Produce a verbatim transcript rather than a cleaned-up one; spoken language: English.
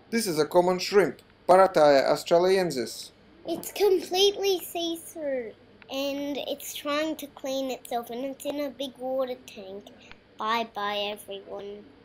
This is a common shrimp, Paratya australiensis. It's completely see-through and it's trying to clean itself and it's in a big water tank. Bye bye everyone.